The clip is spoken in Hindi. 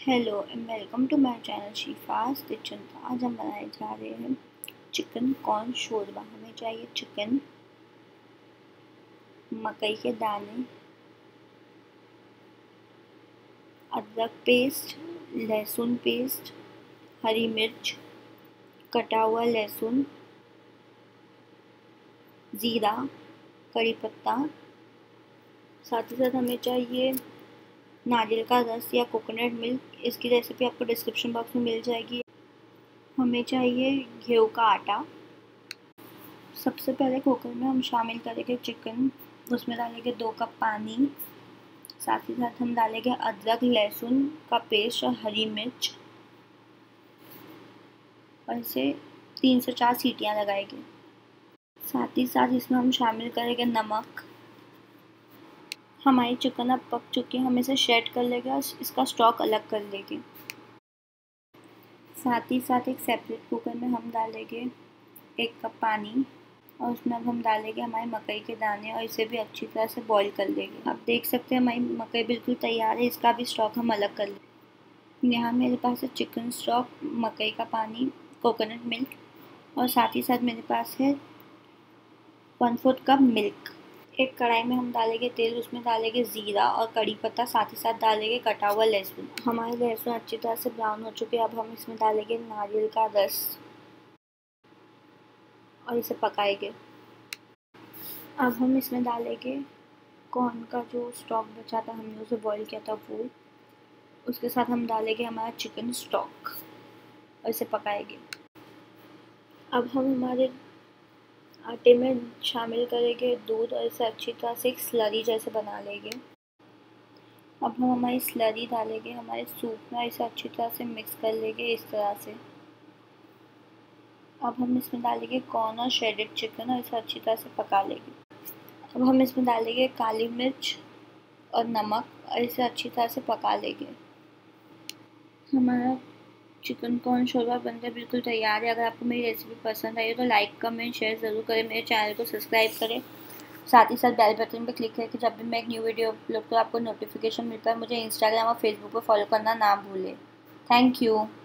Hello and welcome to my channel Shifa's kitchen. आज हम बनाने जा रहे हैं चिकन कॉर्न शोरबा। हमें चाहिए चिकन, मकई के दाने, अदरक पेस्ट, लहसुन पेस्ट, हरी मिर्च, कटा हुआ लहसुन, ज़ीरा, कड़ी पत्ता। साथ ही साथ हमें चाहिए नारियल का रस या कोकोनट मिल्क। इसकी रेसिपी आपको डिस्क्रिप्शन बॉक्स में मिल जाएगी। हमें चाहिए गेहूं का आटा। सबसे पहले कुकर में हम शामिल करेंगे चिकन। उसमें डालेंगे 2 कप पानी। साथ ही साथ हम डालेंगे अदरक लहसुन का पेस्ट और हरी मिर्च, और इसे 3 से 4 सीटियाँ लगाएंगे। साथ ही साथ इसमें हम शामिल करेंगे नमक। हमारी चिकन अब पक चुकी है, हम इसे शेड कर लेंगे और इसका स्टॉक अलग कर लेंगे। साथ ही साथ एक सेपरेट कुकर में हम डालेंगे 1 कप पानी, और उसमें अब हम डालेंगे हमारे मकई के दाने और इसे भी अच्छी तरह से बॉईल कर लेंगे। आप देख सकते हैं हमारी मकई बिल्कुल तैयार है। इसका भी स्टॉक हम अलग कर लेंगे। यहाँ मेरे पास है चिकन स्टॉक, मकई का पानी, कोकोनट मिल्क, और साथ ही साथ मेरे पास है 1/4 कप मिल्क। एक कढ़ाई में हम डालेंगे तेल, उसमें डालेंगे ज़ीरा और कड़ी पत्ता। साथ ही साथ डालेंगे कटा हुआ लहसुन। हमारे लहसुन अच्छी तरह से ब्राउन हो चुके हैं। अब हम इसमें डालेंगे नारियल का रस और इसे पकाएंगे। अब हम इसमें डालेंगे कॉर्न का जो स्टॉक बचा था, हमने उसे बॉईल किया था, वो। उसके साथ हम डालेंगे हमारा चिकन स्टॉक और इसे पकाएंगे। अब हम हमारे आटे में शामिल करेंगे दूध और इसे अच्छी तरह से एक स्लरी जैसे बना लेंगे। अब हम हमारी स्लरी डालेंगे हमारे सूप में, इसे अच्छी तरह से मिक्स कर लेंगे इस तरह से। अब हम इसमें डालेंगे कॉर्न और श्रेडेड चिकन और इसे अच्छी तरह से पका लेंगे। अब हम इसमें डालेंगे काली मिर्च और नमक और इसे अच्छी तरह से पका लेंगे। हमारा चिकन कॉर्न शोरबा बनकर बिल्कुल तैयार है। अगर आपको मेरी रेसिपी पसंद आई हो तो लाइक कमेंट शेयर ज़रूर करें। मेरे चैनल को सब्सक्राइब करें। साथ ही साथ बेल बटन पर क्लिक करके जब भी मैं एक न्यू वीडियो अपलोड करूँ आपको नोटिफिकेशन मिलता है। मुझे इंस्टाग्राम और फेसबुक पर फॉलो करना ना भूलें। Thank you.